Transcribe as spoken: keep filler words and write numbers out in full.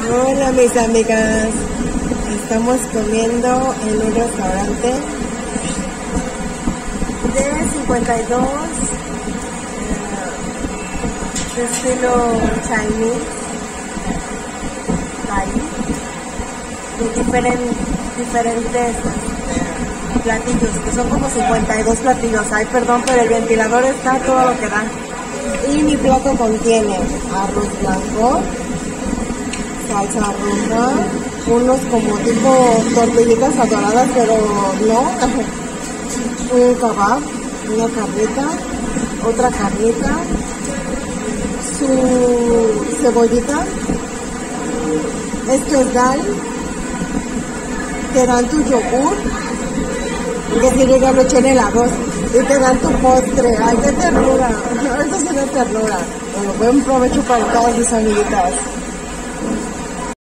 Hola mis amigas, estamos comiendo en un restaurante de cincuenta y dos, uh, de estilo Chinese, Thai, de diferen, diferentes uh, platillos, que son como cincuenta y dos platillos. Ay, perdón, pero el ventilador está a todo lo que da. Y mi plato contiene arroz blanco, salsa roja, unos como tipo tortillitas adoradas, pero no, un kebab, una carnita, otra carnita, su cebollita, esto es dal, te dan tu yogur, que si yo ya lo eché en el arroz, y te dan tu postre. Ay, qué ternura, esto es una ternura. Bueno, buen provecho para todas mis amiguitas.